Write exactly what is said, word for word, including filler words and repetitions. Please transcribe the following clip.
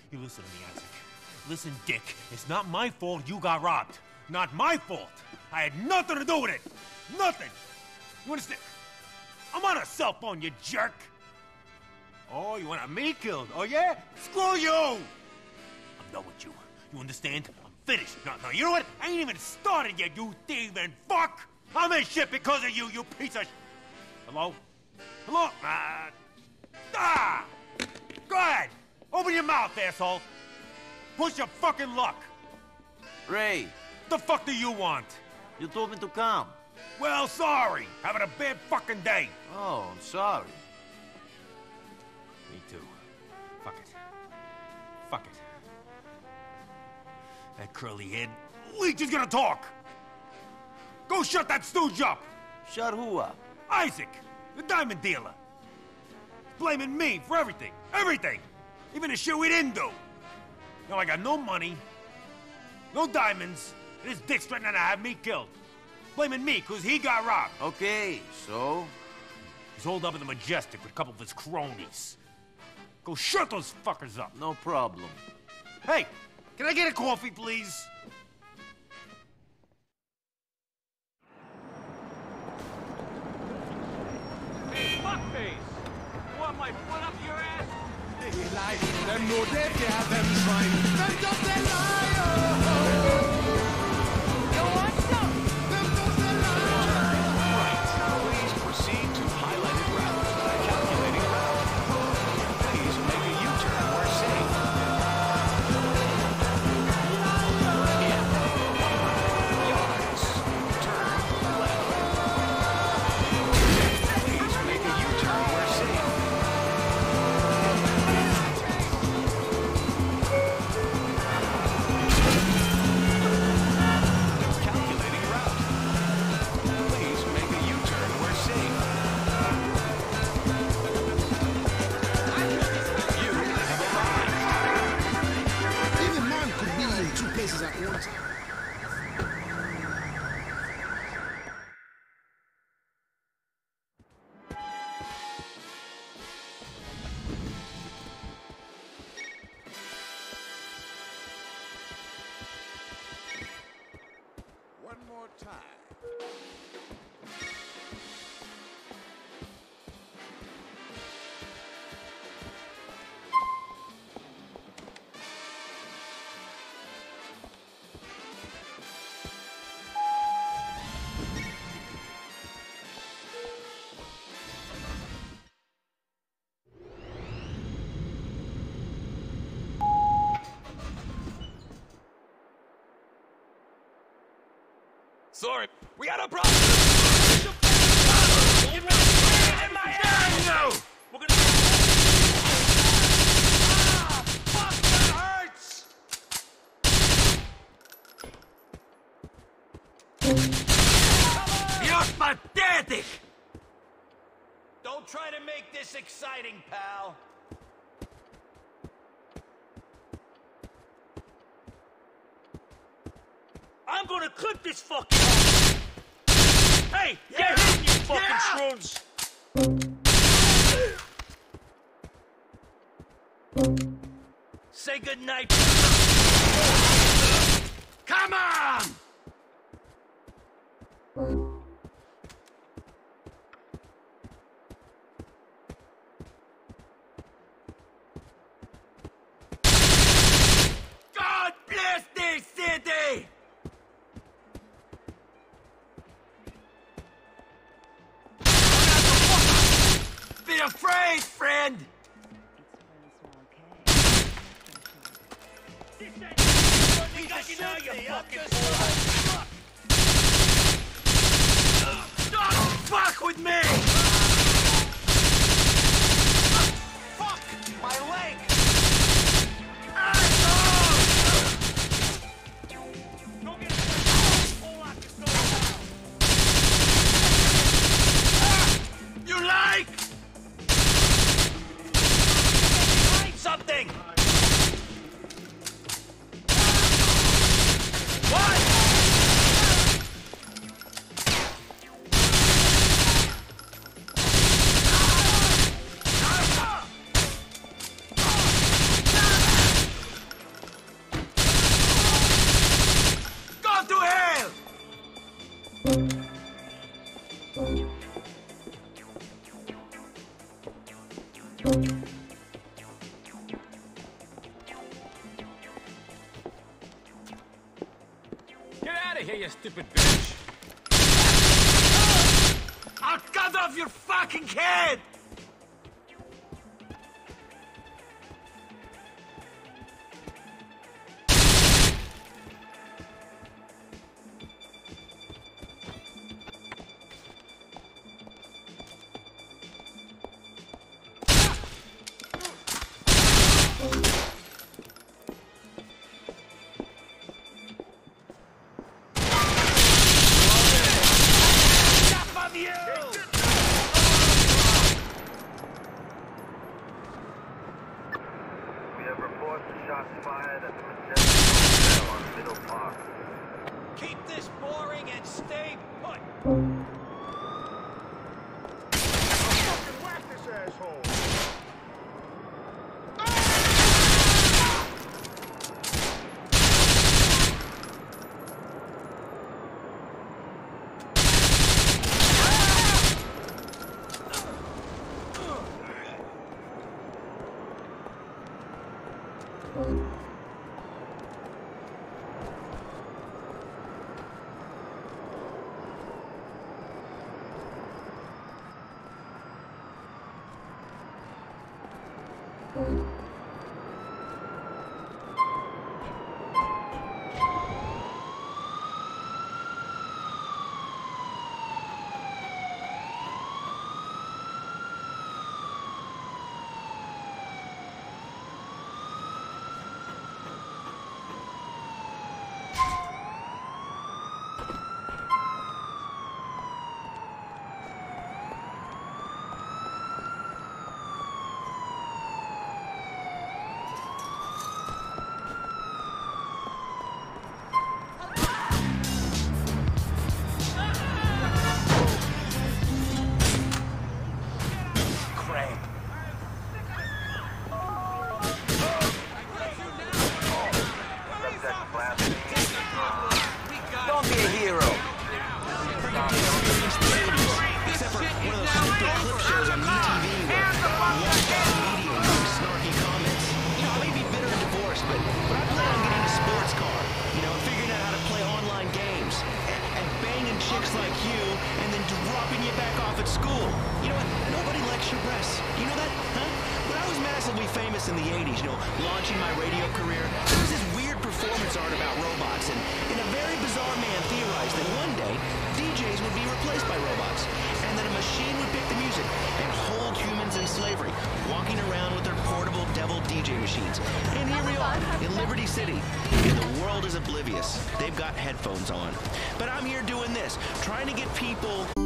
You listen to me, Isaac. Listen, Dick, it's not my fault you got robbed. Not my fault. I had nothing to do with it. Nothing. You understand? I'm on a cell phone, you jerk. Oh, you want me killed? Oh, yeah? Screw you! I'm done with you. You understand? I'm finished. No, no, you know what? I ain't even started yet, you thieving fuck! I'm in shit because of you, you piece of sh... Hello? Hello? Uh, ah! Go ahead! Open your mouth, asshole! Push your fucking luck! Ray! The fuck do you want? You told me to come. Well, sorry. Having a bad fucking day. Oh, I'm sorry. Me too. Fuck it. Fuck it. That curly-head leech is gonna talk! Go shut that stooge up! Shut who up? Isaac, the diamond dealer. Blaming me for everything. Everything! Even the shit we didn't do. Now I got no money, no diamonds, and his dick's threatening to have me killed. Blaming me because he got robbed. Okay, so? He's holed up in the Majestic with a couple of his cronies. Go shut those fuckers up. No problem. Hey, can I get a coffee, please? Hey, fuckface! You want my foot up your ass? They lie, them know they fear them swine. Them just they lie, oh. You want some? Them just they lie. Right. Please proceed to highlighted route. Calculating route. Please make a U-turn where safe. In one hundred yards, turn left. Please make a U-turn where safe. Calculating route. Please make a U-turn where safe. You have arrived. Even man could be in two places at once. One more time. Sorry, we got a problem! Get ready in my ass! No! We're gonna... Ah! Fuck, that hurts! You're pathetic! Don't try to make this exciting, pal. I'm gonna clip this fucking... Hey, get him, you fucking shrooms! Say goodnight. Come on! God bless this city! Be afraid, friend! Don't fuck with me! Fuck! My leg! You like? Find something! What? stupid bitch. I'll cut off your fucking head! Keep this boring and stay put. Fucking whack this asshole. Don't be a hero. Except for one of those stupid clip shows on M T V where snarky comments. You know, I may be bitter and divorced, but, but I plan on getting a sports car, you know, and figuring out how to play online games, and, and banging chicks like you, and then dropping you back off at school. You know what? Nobody likes your breasts. You know that, huh? When I was massively famous in the eighties, you know, launching my radio career, there was this weird performance art about robots, and in a very bizarre man theorized that one day, D Js would be replaced by robots, and that a machine would pick the music and hold humans in slavery, walking around with their portable devil D J machines. And here we are, in Liberty City, and the world is oblivious. They've got headphones on. But I'm here doing this, trying to get people...